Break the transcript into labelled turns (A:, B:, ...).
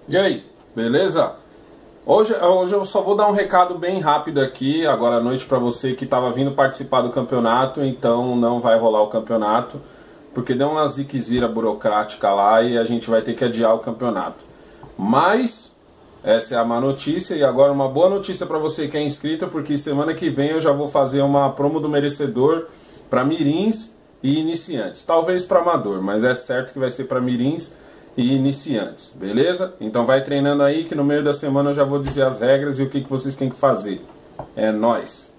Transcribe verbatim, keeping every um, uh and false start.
A: E aí, beleza? Hoje, hoje eu só vou dar um recado bem rápido aqui, agora à noite, para você que estava vindo participar do campeonato, então não vai rolar o campeonato, porque deu uma ziquezira burocrática lá e a gente vai ter que adiar o campeonato. Mas essa é a má notícia, e agora uma boa notícia para você que é inscrito, porque semana que vem eu já vou fazer uma promo do merecedor para mirins e iniciantes. Talvez para amador, mas é certo que vai ser para mirins e iniciantes, beleza? Então vai treinando aí que no meio da semana eu já vou dizer as regras e o que, que vocês têm que fazer. É nóis!